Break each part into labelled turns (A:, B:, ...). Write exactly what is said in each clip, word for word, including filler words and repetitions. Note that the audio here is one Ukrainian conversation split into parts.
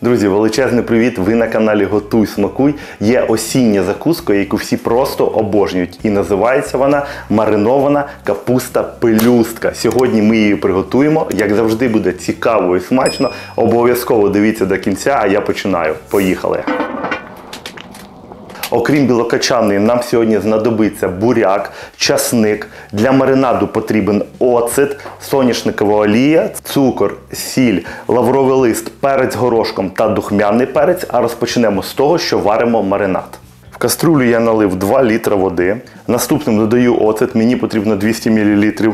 A: Друзі, величезний привіт! Ви на каналі Готуй Смакуй. Є осіння закуска, яку всі просто обожнюють. І називається вона маринована капуста-пелюстка. Сьогодні ми її приготуємо. Як завжди, буде цікаво і смачно. Обов'язково дивіться до кінця, а я починаю. Поїхали! Окрім білокачаної, нам сьогодні знадобиться буряк, часник. Для маринаду потрібен оцет, соняшникова олія, цукор, сіль, лавровий лист, перець горошком та духмяний перець. А розпочнемо з того, що варимо маринад. В каструлю я налив два літри води. Наступним додаю оцет, мені потрібно двісті мілілітрів.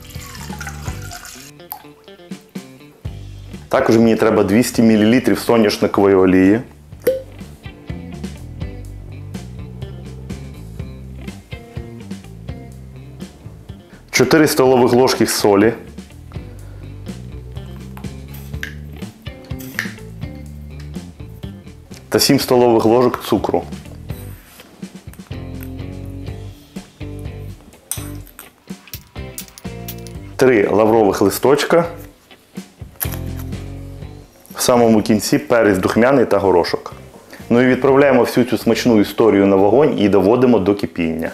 A: Також мені треба двісті мілілітрів соняшникової олії. чотири столових ложки солі. Та сім столових ложок цукру. три лаврових листочка. В самому кінці перець духмяний та горошок. Ну і відправляємо всю цю смачну історію на вогонь і доводимо до кипіння.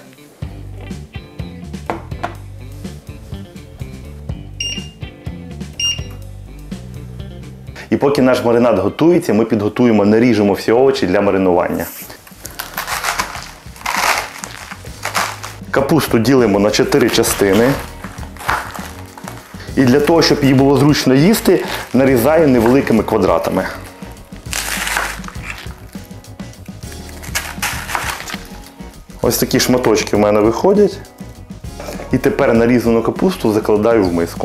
A: І поки наш маринад готується, ми підготуємо, наріжемо всі овочі для маринування. Капусту ділимо на чотири частини. І для того, щоб її було зручно їсти, нарізаю невеликими квадратами. Ось такі шматочки в мене виходять. І тепер нарізану капусту закладаю в миску.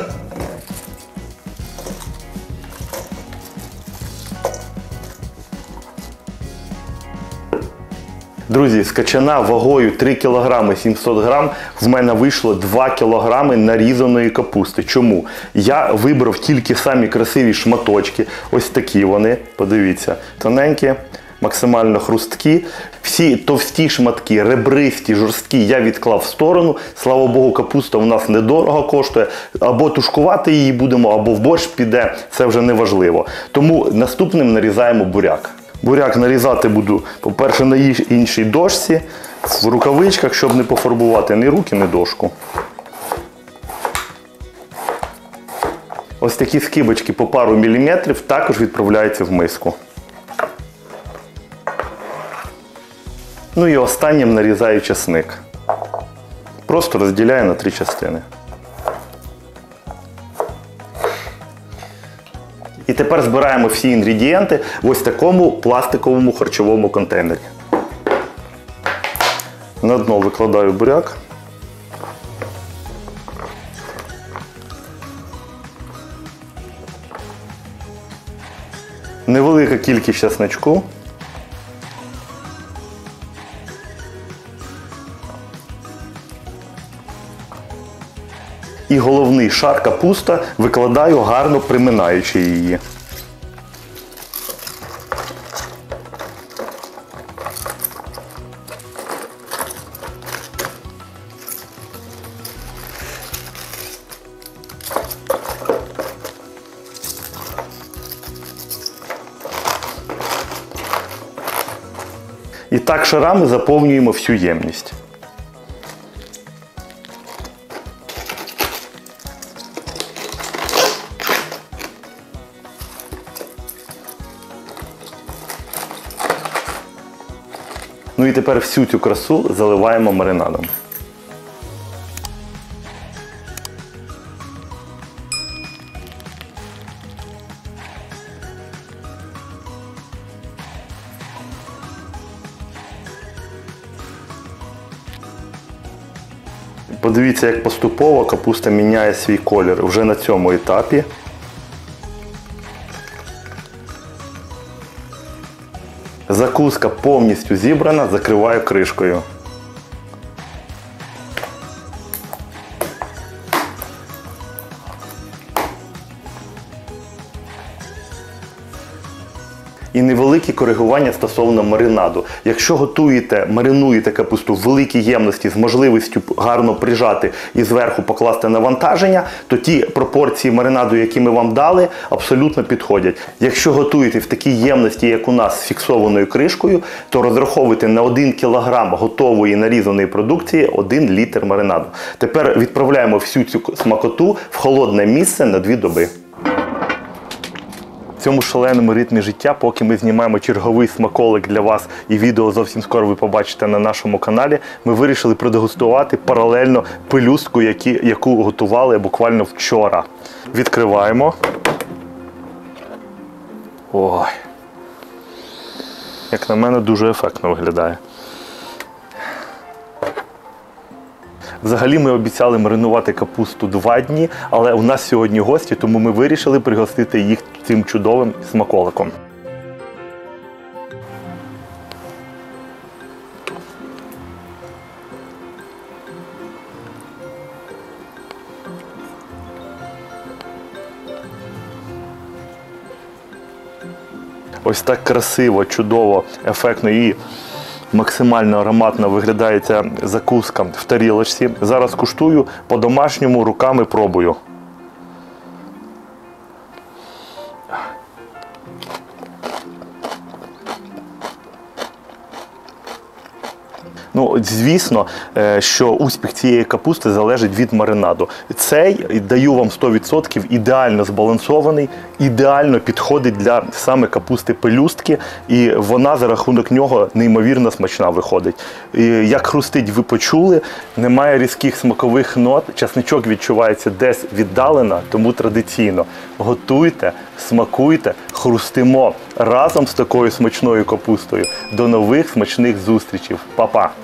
A: Друзі, з качана вагою три кілограми сімсот грам в мене вийшло два кілограми нарізаної капусти. Чому? Я вибрав тільки самі красиві шматочки. Ось такі вони, подивіться, тоненькі, максимально хрусткі. Всі товсті шматки, ребристі, жорсткі я відклав в сторону. Слава Богу, капуста у нас недорого коштує. Або тушкувати її будемо, або в борщ піде, це вже не важливо. Тому наступним нарізаємо буряк. Буряк нарізати буду, по-перше, на іншій дошці, в рукавичках, щоб не пофарбувати ні руки, ні дошку. Ось такі скибочки по пару міліметрів також відправляються в миску. Ну і останнім нарізаю часник. Просто розділяю на три частини. І тепер збираємо всі інгредієнти в ось такому пластиковому харчовому контейнері. На дно викладаю буряк. Невелика кількість чесночку. І головний шар капуста викладаю, гарно приминаючи її. І так шарами заповнюємо всю ємність. Ну і тепер всю цю красу заливаємо маринадом. Подивіться, як поступово капуста міняє свій колір вже на цьому етапі. Закуска повністю зібрана, закриваю кришкою. І невеликі коригування стосовно маринаду. Якщо готуєте, маринуєте капусту в великій ємності з можливістю гарно прижати і зверху покласти навантаження, то ті пропорції маринаду, які ми вам дали, абсолютно підходять. Якщо готуєте в такій ємності, як у нас, з фіксованою кришкою, то розраховуйте на один кілограм готової нарізаної продукції один літр маринаду. Тепер відправляємо всю цю смакоту в холодне місце на дві доби. В цьому шаленому ритмі життя, поки ми знімаємо черговий смаколик для вас, і відео зовсім скоро ви побачите на нашому каналі, ми вирішили продегустувати паралельно пелюстку, які, яку готували буквально вчора. Відкриваємо. Ой. Як на мене, дуже ефектно виглядає. Взагалі ми обіцяли маринувати капусту два дні, але у нас сьогодні гості, тому ми вирішили пригостити їх цим чудовим смаколиком. Ось так красиво, чудово, ефектно і максимально ароматно виглядає ця закуска в тарілочці. Зараз куштую, по-домашньому руками пробую. Ну, звісно, що успіх цієї капусти залежить від маринаду. Цей, даю вам сто відсотків, ідеально збалансований, ідеально підходить для саме капусти пелюстки, і вона за рахунок нього неймовірно смачна виходить. І як хрустить, ви почули, немає різких смакових нот, часничок відчувається десь віддалено, тому традиційно готуйте, смакуйте, хрустимо разом з такою смачною капустою. До нових смачних зустрічей. Па-па!